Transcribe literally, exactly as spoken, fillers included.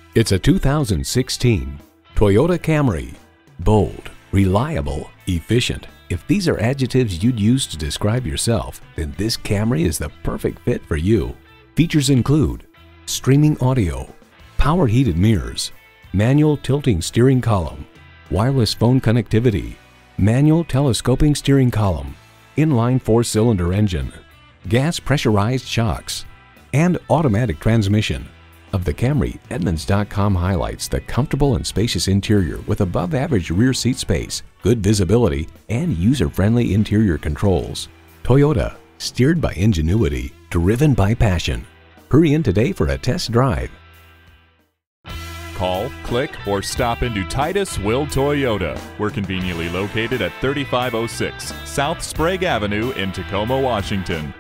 It's a two thousand sixteen Toyota Camry. Bold, reliable, efficient. If these are adjectives you'd use to describe yourself, then this Camry is the perfect fit for you. Features include streaming audio, power heated mirrors, manual tilting steering column, wireless phone connectivity, manual telescoping steering column, inline four-cylinder engine, gas pressurized shocks, and automatic transmission. Of the Camry, Edmunds dot com highlights the comfortable and spacious interior with above-average rear seat space, good visibility, and user-friendly interior controls. Toyota, steered by ingenuity, driven by passion. Hurry in today for a test drive. Call, click, or stop into Titus-Will Toyota. We're conveniently located at thirty-five oh six South Sprague Avenue in Tacoma, Washington.